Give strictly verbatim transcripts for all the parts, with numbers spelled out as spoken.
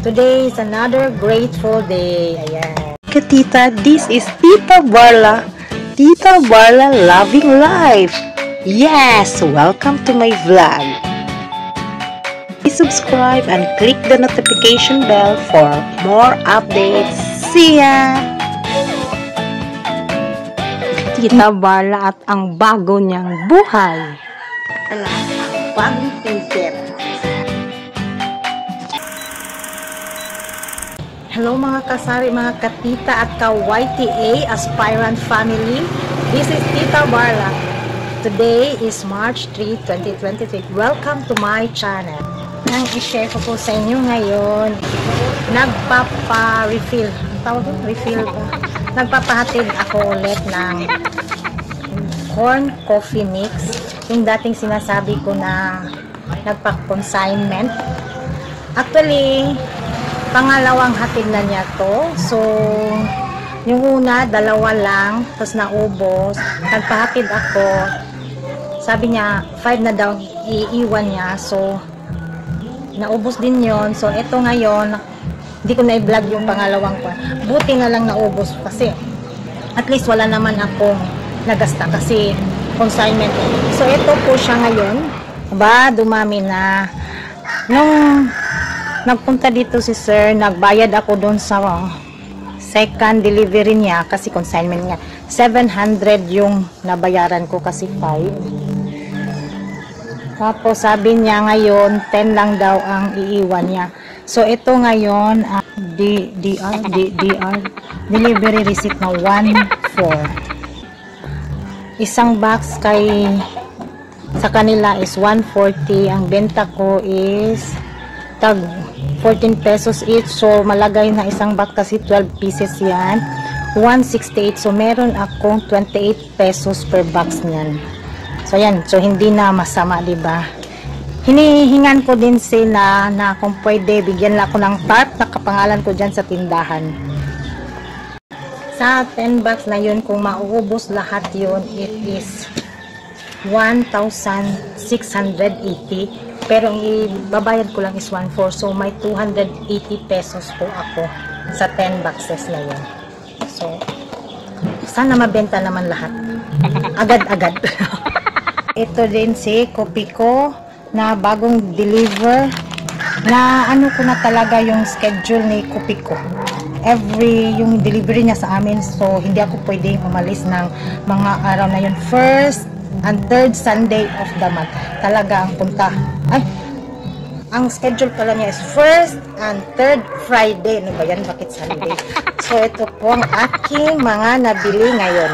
Today is another grateful day. Ayan. Tita, this is Tita Barla. Tita Barla Loving Life. Yes, welcome to my vlog. Please subscribe and click the notification bell for more updates. See ya! Tita Barla at ang bago niyang buhay. Ala, bagong pinter. Hello mga kasari, mga katita at ka-Y T A aspirant family. This is Tita Barla. Today is March third, twenty twenty-three. Welcome to my channel. Ang i-share ko po sa inyo ngayon, nagpapa-refill. Tawag ko? Refill ba? Nagpapahatid ako ulit ng corn coffee mix. Yung dating sinasabi ko na nagpa-consignment. Actually, pangalawang hatid na niya to. So, yung una, dalawa lang. Tapos naubos. Nagpahatid ako. Sabi niya, five na daw iiwan niya. So, naubos din yon. So, ito ngayon, hindi ko na i-vlog yung pangalawang ko. Buti na lang naubos kasi at least wala naman akong nagasta kasi consignment. So, ito po siya ngayon. Aba, dumami na. Nung nagpunta dito si sir, nagbayad ako doon sa second delivery niya kasi consignment niya. seven hundred yung nabayaran ko kasi five. Tapos sabi niya ngayon, ten lang daw ang iiwan niya. So ito ngayon, uh, D, DR, D, DR, delivery receipt na one four. Isang box kay sa kanila is one forty. Ang benta ko is tag fourteen pesos each. So malagay na isang box kasi twelve pieces yan, one sixty-eight. So meron akong twenty-eight pesos per box niyan. So yan, so hindi na masama, diba? Hinihingan ko din sila na kung pwede bigyan lang ako ng tarp na kapangalan ko dyan sa tindahan. Sa ten box na yun, kung mauubos lahat yun, it is one thousand six hundred eighty. Pero ang ibabayad ko lang is one four. So, may two hundred eighty pesos po ako sa ten boxes na yun. So, sana mabenta naman lahat. Agad-agad. Ito din si Kopiko na bagong deliver. Na ano ko na talaga yung schedule ni Kopiko. Every, yung delivery niya sa amin. So, hindi ako pwede umalis ng mga araw na yun. First and third Sunday of the month. Talaga ang punta. Ay, ang schedule pala niya is first and third Friday. Ano ba yan? Bakit Sunday? So, ito po ang aking mga nabili ngayon.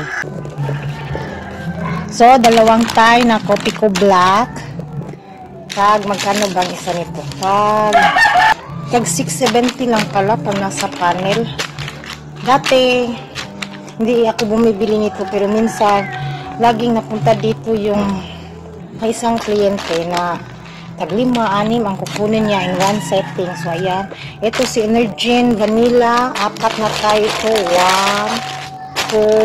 So, dalawang tie na Kopiko Black. Tag, magkano bang isa nito? Tag, tag six seventy lang pala pag nasa panel. Dati, hindi ako bumibili nito. Pero minsan, laging napunta dito yung may isang kliyente na tag lima, anim ang kukunin niya in one setting. So, ayan. Ito si Energin Vanilla. Apat na tayo ito. one, two,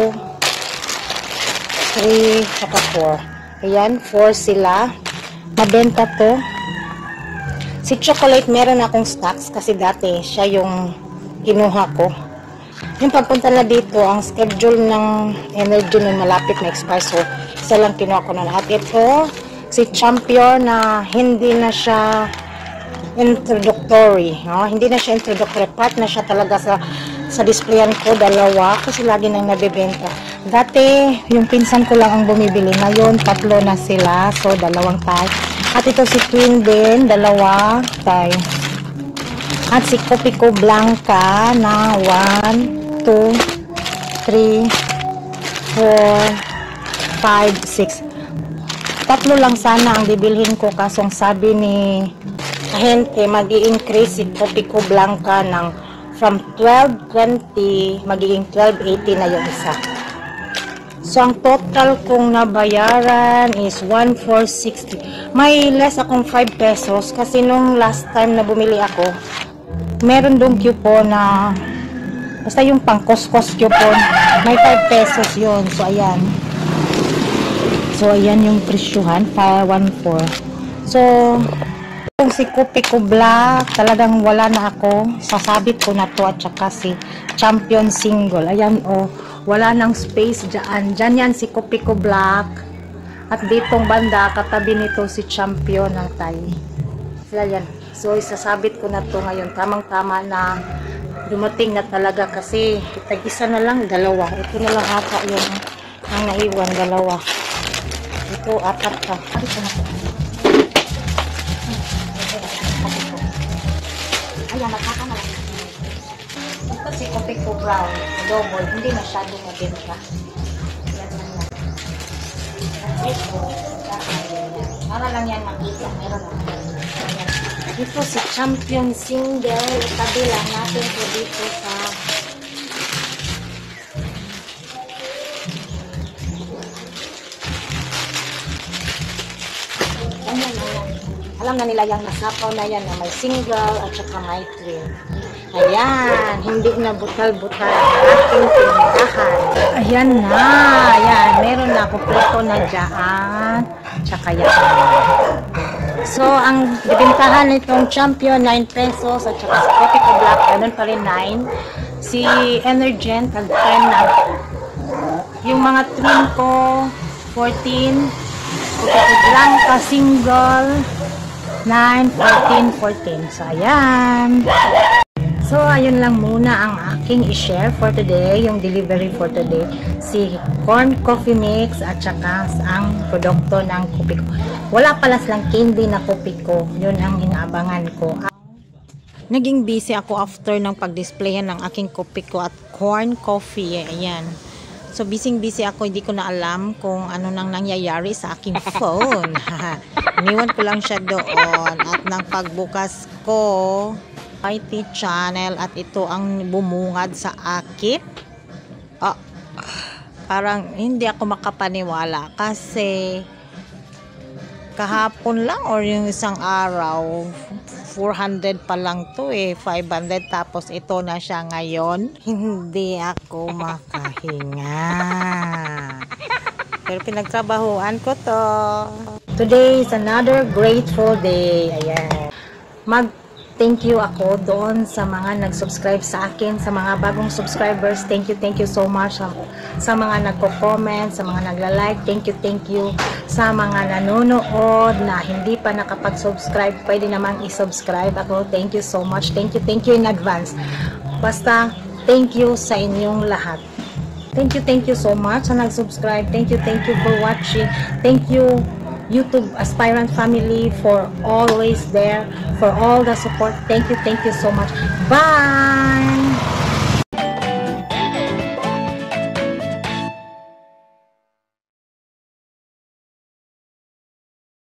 three, saka four. Ayan, four sila. Mabenta to. Si chocolate, meron akong stocks kasi dati siya yung kinuha ko. Yung pagpunta na dito, ang schedule ng Energy nun malapit na expire. So, isa lang kinuha ko na lahat. Ito, si Champion na hindi na siya introductory. No? Hindi na siya introductory. Part na siya talaga sa, sa displayan ko. Dalawa. Kasi lagi nang nabibenta. Dati, yung pinsan ko lang ang bumibili. Ngayon, tatlo na sila. So, dalawang tie. At ito si Twin din. Dalawa tie. At si Kopiko Blanca na one, two, three, four, five, six. Tatlo lang sana ang bibilhin ko kasong sabi ni ahente mag-i-increase si Kopiko Blanca ng from twelve twenty magiging twelve eighty na yung isa. So ang total kong nabayaran is one four sixty. May less akong five pesos kasi nung last time na bumili ako, meron dong coupon na basta yung pang cost-cost coupon, may five pesos yun. So ayan. So ayan yung presyuhan, one four. So Kung si Kupiko Black, talagang wala na ako. Sasabit ko na to at saka si Champion Single. Ayan o, oh, wala nang space dyan. Dyan yan si Kupiko Black. At ditong banda, katabi nito si Champion ng Thai. Sila yan. So, isasabit ko na to ngayon. Tamang-tama na dumating na talaga kasi tag-isa na lang, dalawa. Ito na lang ata yung ang naiwan, dalawa. Ito, apat ka. Ay, ito na po. Ayan, nakaka na lang. Ito si Kupiko Brown. Double. Hindi masyadong mabenta. Ayan lang yan. Ito. Para lang yan makita. Meron lang. Ito si Champion Single. Itabi lang natin po dito sa ayan na yan. Alam na nila yung nasapaw na yan na may single at saka may twin. Ayan, hindi na butal-butal ang ating tindahan. Ayan na, ayan, meron na kumpleto na dyan. Tsaka yan. So, ang bibintahan nitong Champion, nine pesos at saka si Kupiko Black, ganun pa rin nine. Si Energent, nag-ten na. Yung mga twin ko, fourteen. Kupiko Blanca, single, nine, fourteen, fourteen. So, ayan. So, ayun lang muna ang aking i-share for today, yung delivery for today. Si corn coffee mix at saka ang produkto ng Kupiko. Wala pala silang candy na Kupiko. Yun ang inaabangan ko. Naging busy ako after ng pag-displayan ng aking Kupiko at corn coffee. Ayan. So, busy-busy ako. Hindi ko na alam kung ano nang nangyayari sa aking phone. Iniwan ko lang siya doon. At nang pagbukas ko, I T channel at ito ang bumungad sa akin. Ah, parang hindi ako makapaniwala kasi kahapon lang or yung isang araw four hundred pa lang to eh, five hundred, tapos ito na siya ngayon. Hindi ako makahinga. Pero pinagtrabahuan ko to. Today is another grateful day. Ayan. Mag thank you ako doon sa mga nag-subscribe sa akin, sa mga bagong subscribers. Thank you, thank you so much. Sa, sa mga nagko-comment, sa mga nagla-like, thank you, thank you. Sa mga nanonood na hindi pa nakapag-subscribe, pwede namang i-subscribe ako. Thank you so much. Thank you, thank you in advance. Basta, thank you sa inyong lahat. Thank you, thank you so much sa nag-subscribe. Thank you, thank you for watching. Thank you, YouTube Aspirant family, for always there, for all the support. Thank you, thank you so much. Bye!